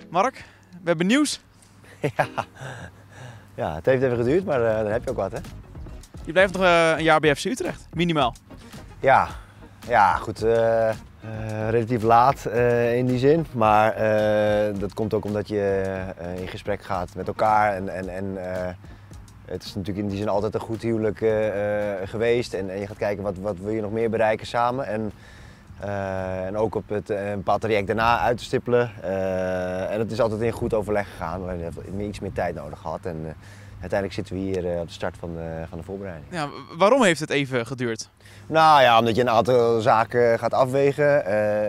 Mark, we hebben nieuws. Ja. Ja, het heeft even geduurd, maar dan heb je ook wat, hè? Je blijft nog een jaar bij FC Utrecht, minimaal. Ja, goed. Relatief laat in die zin. Maar dat komt ook omdat je in gesprek gaat met elkaar. En het is natuurlijk in die zin altijd een goed huwelijk geweest. En je gaat kijken wat wil je nog meer bereiken samen. En ook op het een bepaald traject daarna uit te stippelen. En het is altijd in goed overleg gegaan. We hebben iets meer tijd nodig gehad. En uiteindelijk zitten we hier op de start van de voorbereiding. Ja, waarom heeft het even geduurd? Nou ja, omdat je een aantal zaken gaat afwegen.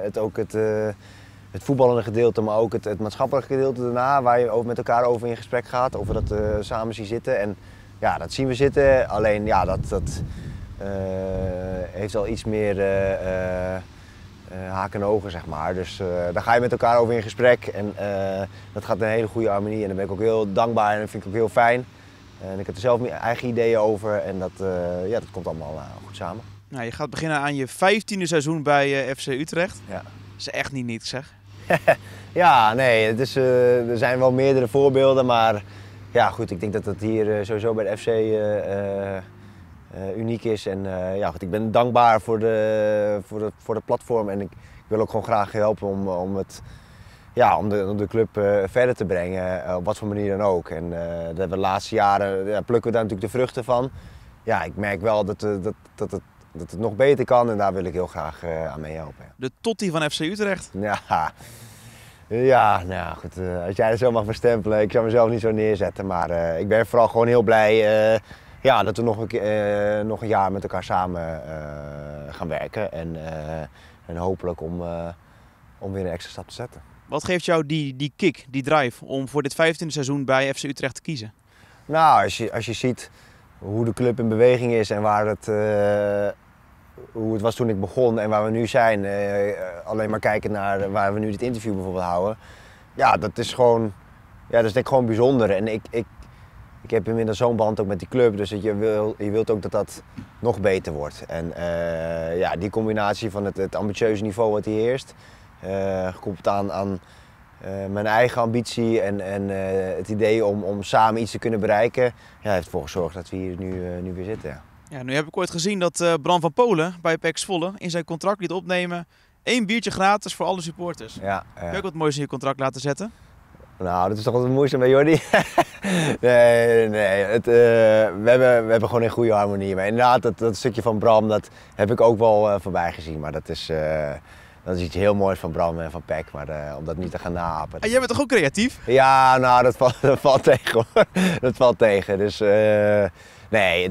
Het voetballende gedeelte, maar ook het maatschappelijke gedeelte daarna. Waar je ook met elkaar over in gesprek gaat. Of we dat samen zien zitten. En ja, dat zien we zitten. Alleen ja, dat heeft wel iets meer haken en ogen, zeg maar. Dus daar ga je met elkaar over in gesprek. En dat gaat in een hele goede harmonie. En daar ben ik ook heel dankbaar en dat vind ik ook heel fijn. En ik heb er zelf mijn eigen ideeën over. En dat komt allemaal goed samen. Nou, je gaat beginnen aan je 15e seizoen bij FC Utrecht. Ja. Dat is echt niet niks, zeg. Ja, nee, er zijn wel meerdere voorbeelden, maar ja, goed, ik denk dat het hier sowieso bij de FC uniek is. En ja, goed, ik ben dankbaar voor de platform en ik wil ook gewoon graag helpen om de club verder te brengen, op wat voor manier dan ook. En dat hebben we de laatste jaren plukken we daar natuurlijk de vruchten van. Ja, ik merk wel dat het nog beter kan en daar wil ik heel graag aan meehelpen. De Totti van FC Utrecht. Ja, nou goed, als jij het zo mag verstempelen, ik zou mezelf niet zo neerzetten, maar ik ben vooral gewoon heel blij dat we nog een jaar met elkaar samen gaan werken en hopelijk om weer een extra stap te zetten. Wat geeft jou die kick, die drive om voor dit 15e seizoen bij FC Utrecht te kiezen? Nou, als je ziet hoe de club in beweging is en hoe het was toen ik begon en waar we nu zijn, alleen maar kijken naar waar we nu dit interview bijvoorbeeld houden. Ja, dat is gewoon, dat is denk ik gewoon bijzonder. En ik heb inmiddels zo'n band ook met die club, dus je wilt ook dat dat nog beter wordt. En die combinatie van het ambitieuze niveau wat hier heerst, gekoppeld aan mijn eigen ambitie en het idee om samen iets te kunnen bereiken, heeft ervoor gezorgd dat we hier nu weer zitten. Ja. Ja, nu heb ik ooit gezien dat Bram van Polen bij PEC Zwolle in zijn contract liet opnemen 1 biertje gratis voor alle supporters. Ja. Kun je ook wat moois in je contract laten zetten? Nou, dat is toch wat moeizaam bij Jordi? Nee. We hebben gewoon een goede harmonie. Maar inderdaad, dat stukje van Bram, dat heb ik ook wel voorbij gezien. Maar dat is iets heel moois van Bram en van PEC, maar om dat niet te gaan naapen. En jij bent toch ook creatief? Ja, nou, dat valt tegen hoor. Dat valt tegen. Dus nee,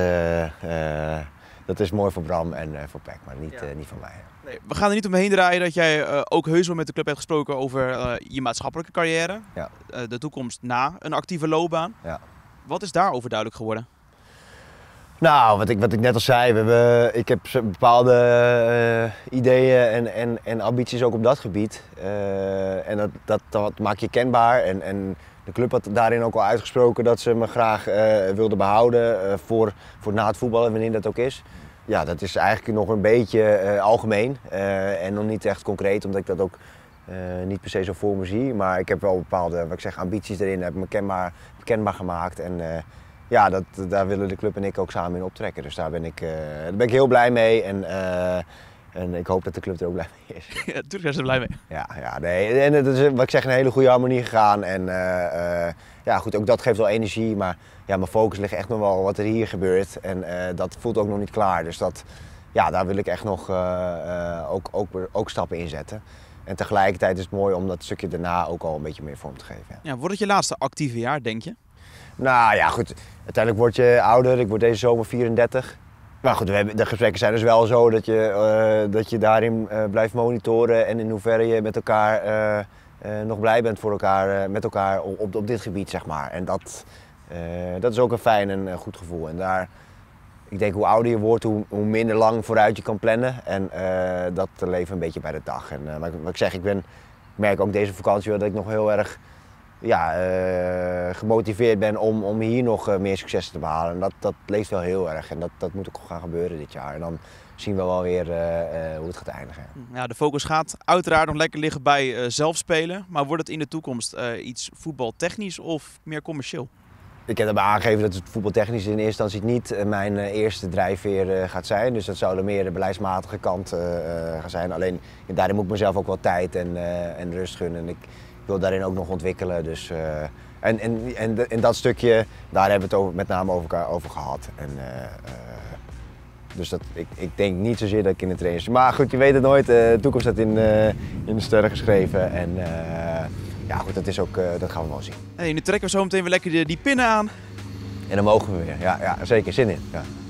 dat is mooi voor Bram en voor PEC, maar niet voor mij. Nee, we gaan er niet omheen draaien dat jij ook heus wel met de club hebt gesproken over je maatschappelijke carrière. Ja. De toekomst na een actieve loopbaan. Ja. Wat is daarover duidelijk geworden? Nou, wat ik net al zei, ik heb bepaalde ideeën en ambities ook op dat gebied. En dat maak je kenbaar. En de club had daarin ook al uitgesproken dat ze me graag wilden behouden voor na het voetballen, wanneer dat ook is. Ja, dat is eigenlijk nog een beetje algemeen en nog niet echt concreet, omdat ik dat ook niet per se zo voor me zie. Maar ik heb wel bepaalde ambities erin, heb me kenbaar gemaakt. En daar willen de club en ik ook samen in optrekken. Dus daar ben ik heel blij mee en ik hoop dat de club er ook blij mee is. Ja, natuurlijk zijn ze er blij mee. Nee. En het is een hele goede harmonie gegaan. En goed, ook dat geeft wel energie. Maar mijn focus ligt echt nog wel wat er hier gebeurt. En dat voelt ook nog niet klaar. Dus daar wil ik echt nog ook stappen in zetten. En tegelijkertijd is het mooi om dat stukje daarna ook al een beetje meer vorm te geven. Ja. Ja, wordt het je laatste actieve jaar, denk je? Nou ja, goed. Uiteindelijk word je ouder. Ik word deze zomer 34. Maar goed, de gesprekken zijn dus wel zo dat je daarin blijft monitoren en in hoeverre je met elkaar nog blij bent voor elkaar, met elkaar op dit gebied, zeg maar. En dat is ook een fijn en goed gevoel. En ik denk hoe ouder je wordt, hoe minder lang vooruit je kan plannen. En dat leven een beetje bij de dag. En wat ik zeg, ik merk ook deze vakantie wel dat ik nog heel erg gemotiveerd ben om hier nog meer successen te behalen. En dat leeft wel heel erg en dat moet ook gaan gebeuren dit jaar. En dan zien we wel weer hoe het gaat eindigen. Ja, de focus gaat uiteraard nog lekker liggen bij zelf spelen. Maar wordt het in de toekomst iets voetbaltechnisch of meer commercieel? Ik heb erbij aangegeven dat het voetbaltechnisch in eerste instantie niet mijn eerste drijfveer gaat zijn. Dus dat zou de meer de beleidsmatige kant gaan zijn. Alleen daarin moet ik mezelf ook wel tijd en rust gunnen. En ik wil daarin ook nog ontwikkelen. Dus, en dat stukje, daar hebben we het met name over gehad. Dus ik denk niet zozeer dat ik in de trainers... Maar goed, je weet het nooit. De toekomst staat in de sterren geschreven. En ja, goed, dat gaan we wel zien. Hey, nu trekken we zo meteen weer lekker die pinnen aan. En dan mogen we weer. Ja, zeker. Zin in. Ja.